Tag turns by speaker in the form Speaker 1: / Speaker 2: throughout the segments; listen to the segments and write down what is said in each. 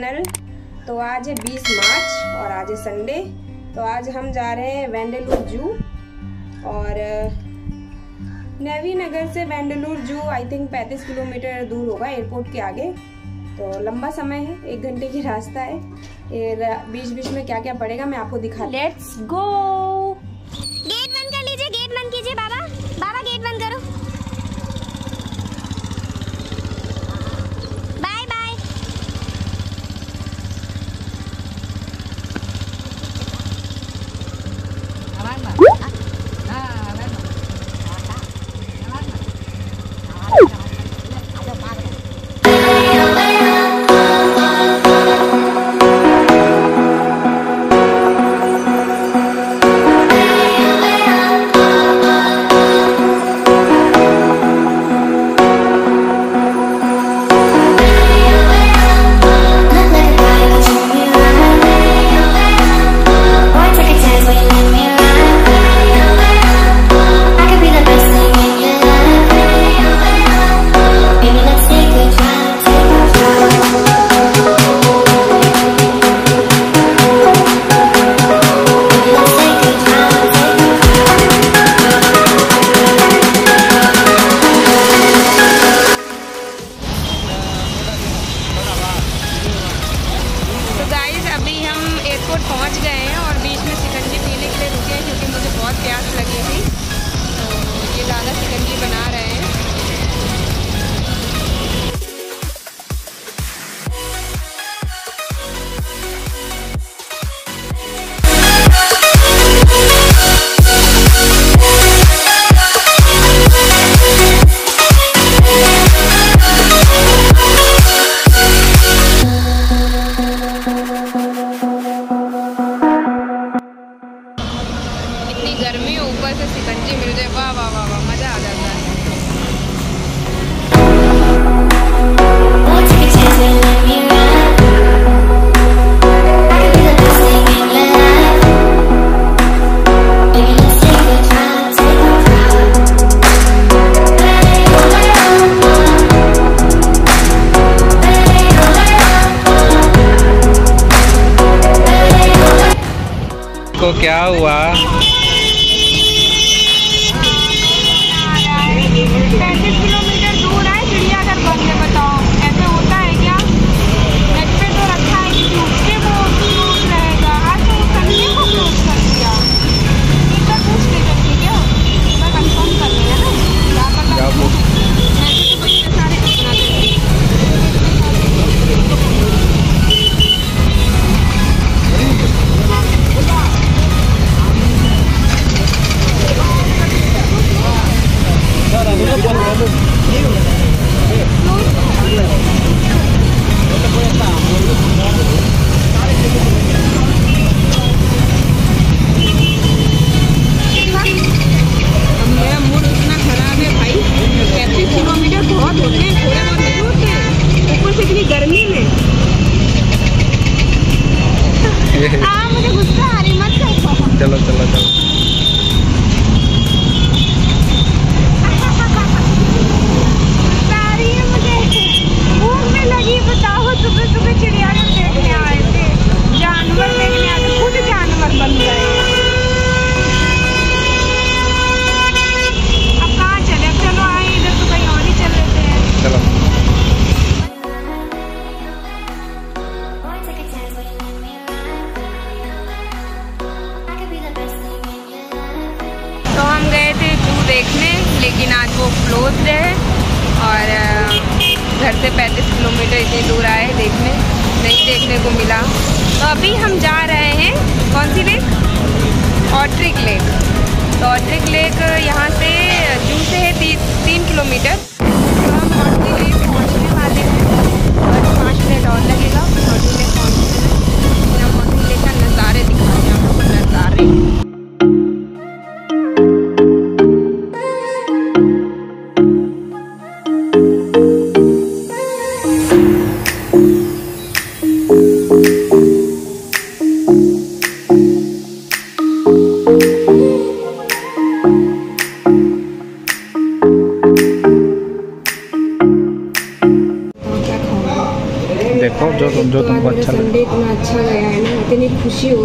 Speaker 1: Channel. तो आज है 20 मार्च और आज है संडे। तो आज हम जा रहे हैं वेंडेलूर जू और नेवी नगर से वेंडेलूर जू आई थिंक 35 किलोमीटर दूर होगा एयरपोर्ट के आगे। तो लंबा समय है, 1 घंटे की रास्ता है। बीच बीच में क्या क्या पड़ेगा मैं आपको दिखा। Let's go.
Speaker 2: गेट बंद कर लीजिए, गेट बंद कीजिए। बाबा बाबा गेट बंद करो। Bye bye.
Speaker 1: पहुंच गए हैं और बीच में शिकंजी पीने के लिए रुके हैं क्योंकि मुझे बहुत प्यास लगी थी। तो ये दादा शिकंजी बना रहे हैं। गर्मी ऊपर से शिकंजी मिल जाए, वाह वाह वाह वाह, मजा आ जाता है।
Speaker 3: को क्या हुआ?
Speaker 1: 35 किलोमीटर दूर है, चिड़ियाघर बंद है। बताओ ऐसे होता है क्या? नेट पे तो रखा है कि ट्यूसडे को क्लोज रहेगा, आज तो संडे को क्लोज कर दिया। एक बार पूछ लेते हैं क्या, एक बार कंफर्म कर लेना ना, क्या पता। ऐसे तो बच्चे सारे कितना देते। गर्मी में मुझे गुस्सा आ रही, मत करो।
Speaker 3: चलो चलो चलो।
Speaker 1: सारी मुझे भूख में लगी। बताओ सुबह सुबह चिड़ियाघर देखने आए थे, जानवर देखने आए थे, खुद जानवर बन गए। अब कहाँ चले? चलो आए इधर तो कहीं और ही चल लेते हैं।
Speaker 3: चलो। तो हम गए थे जू देखने, लेकिन आज वो क्लोज है और घर से 35 किलोमीटर इतनी दूर आए देखने, नहीं देखने को मिला। तो अभी हम जा रहे हैं कौन सी लेक? ऑट्रिक लेक। तो ऑट्रिक लेक यहाँ से जू से है 3 किलोमीटर। तो हम ऑट्रिक लेक पहुँचने वाले हैं और 5 मिनट और लगेगा ऑट्रिक लेक पहुँचने में। हम ऑट्रिक लेक का नज़ारे दिखाते हैं आपको, नज़ारे।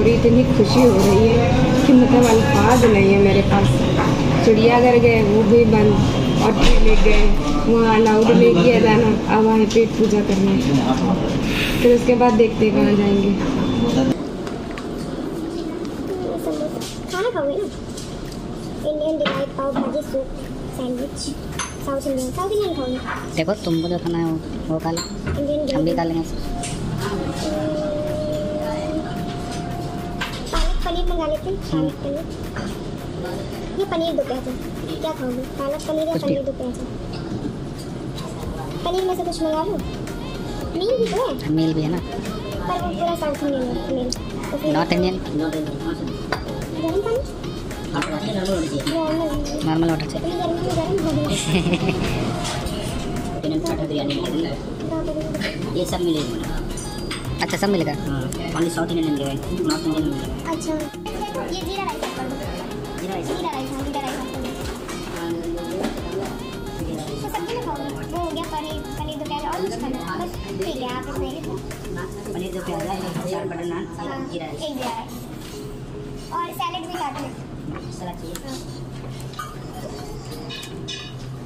Speaker 1: अभी इतनी खुशी हो रही है कि मतलब अल्फाज नहीं है मेरे पास। चिड़ियाघर गए वो भी बंद, और ट्री ले गए वहाँ अलाउड नहीं किया जाना, अब वहाँ पेट पूजा करने, फिर उसके बाद देखते कहाँ जाएंगे।
Speaker 2: खाना खाओगे ना? इंडियन डिलाइट पाव भाजी सूप सैंडविच। साउथ इंडियन खाओगे?
Speaker 4: देखो तुमको जो खाना है वो खा लो, हम भी खा लेंगे।
Speaker 2: पालक पनीर मंगा लेते हैं। पालक पनीर, ये पनीर दो प्याजा। क्या खाओगे? पालक पनीर या पनीर दो प्याजा? पनीर में से कुछ मंगा लो। मील भी तो है।
Speaker 4: मील भी है ना,
Speaker 2: पर वो पूरा साउथ इंडियन है मील। तो फिर
Speaker 4: नॉर्थ इंडियन
Speaker 2: गर्म पानी
Speaker 4: नॉर्मल वाटर चाहिए।
Speaker 5: ये सब मिलेगा।
Speaker 4: अच्छा सब मिलेगा।
Speaker 5: ओनली साउथ इंडियन मिलेगा, नॉर्थ इंडियन मिलेगा।
Speaker 2: अच्छा ये जीरा राइस कर दो। जीरा राइस कर दो। तो सब्जी में खाओगे? वो हो गया पनीर दो प्याज, और कुछ खाना? बस ठीक है, आप इसमें
Speaker 5: पनीर दो प्याजा, चार बटर नान, जीरा राइस।
Speaker 2: एक जीरा राइस और सैलेड भी काट लें।
Speaker 5: सलाद चाहिए।